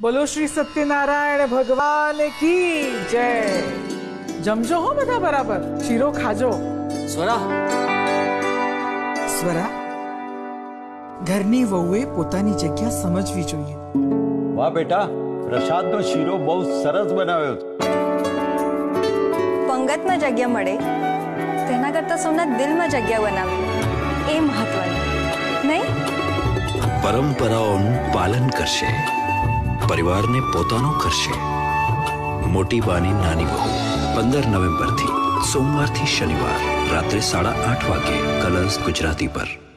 बोलो श्री सत्यनारायण भगवान की जय। जमजो हो बधा बराबर, શીરો ખાજો। સ્વરા, ઘરની વહુએ પોતાની જગ્યા સમજવી જોઈએ। વાહ બેટા, પ્રસાદનો શીરો બહુ સરસ બનાવ્યો છે। પંગતમાં જગ્યા મળે તેના કરતા સૌના દિલમાં જગ્યા બનાવવી એ મહત્વનું, નહીં? પરંપરાઓનું પાલન કરશે, પરિવારને પોતાનો કરશે। મોટી બાની નાની બહુ 15 નવેમ્બરથી સોમવારથી શનિવાર રાત્રે 8:30 વાગે કલર્સ ગુજરાતી પર।